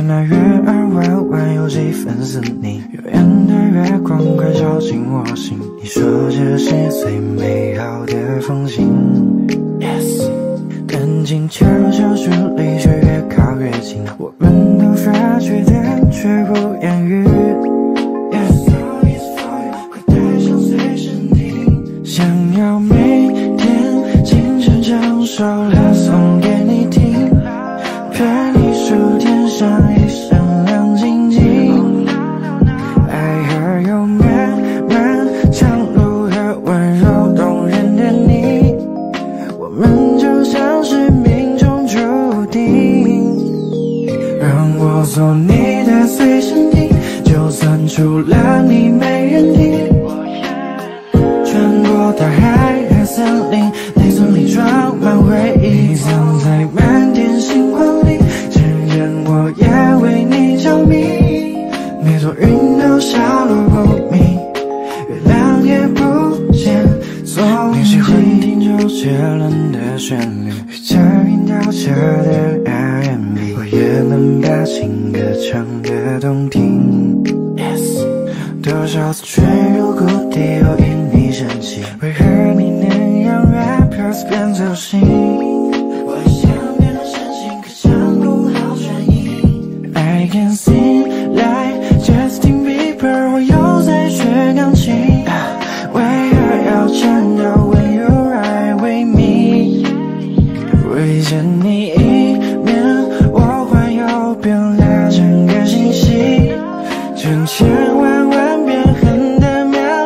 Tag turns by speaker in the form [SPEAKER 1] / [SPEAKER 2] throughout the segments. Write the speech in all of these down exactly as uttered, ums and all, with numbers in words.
[SPEAKER 1] 那月儿弯弯有几分似你，遥远的月光快照进我心，你说这是最美好的风景。 Yes， 赶紧悄悄距离却越靠越近，我们都发觉但却不言语。 Yes， 快带上随身听，想要每天清晨唱首歌送给你听，陪你数天上一生亮晶晶。爱和有漫漫长路和温柔动人的你，我们就像是命中注定。让我做你的随身听，就算除了你没人听。穿过大海和森林，内存里装满回忆，藏在满天星光里。承认我也为你着迷，每座云都下落不明，月亮也不见踪迹。你喜欢听周杰伦的旋律，与家人调调的 R and B， 我也能把情歌唱得动听。Yes， 多少次坠入谷底，又因你生气，为何你能让 rappers 变走心？我想变得深情，可唱不好转音。I can sing like Justin Bieber， 我又在学钢琴，为何要颤抖 when you ride with me？ 遇见你一面，我环游遍了整个星系，千千万万遍恨的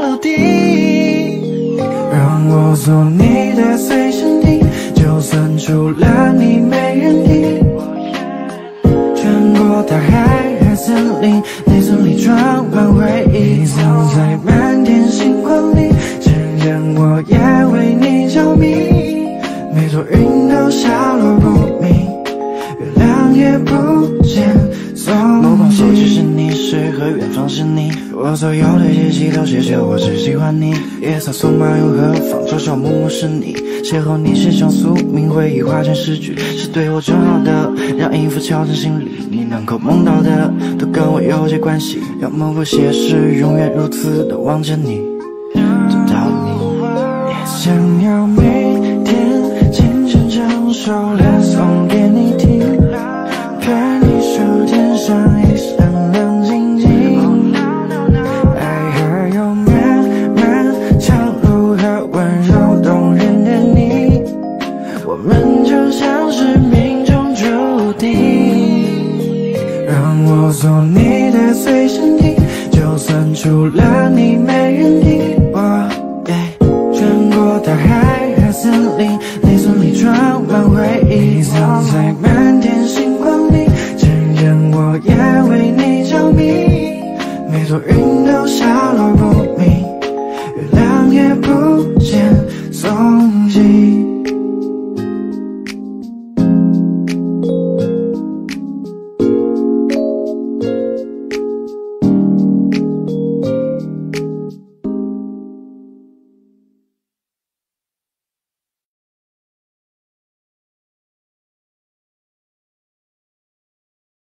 [SPEAKER 1] melody， 让我做你的随身听，就算除了你没人听。穿过大海和森林，内存里装满回忆，藏在满天星光里。承认我也为你着迷，每座云都下落不明，月亮也不见踪迹。目光所及是你，诗和远方是你，我所有的日记都写着我只喜欢你。夜色匆忙又何妨，朝朝暮暮是你，邂逅你是场宿命，回忆化成诗句，是对我正好的，让音符敲进心里。你能够梦到的，都跟我有些关系，要么不写诗，永远如此的望着你，直到你。想要每天清晨唱首歌送给你听，陪你数天上一生亮晶晶。爱和有漫漫长路和温柔动人的你，我们就像是命中注定。让我做你的随身听，就算除了你没人听。我穿过大海和森林，内存里装满回忆，藏在满天星光里。承认我也为你着迷，每座云都下落不明，月亮也不见踪迹。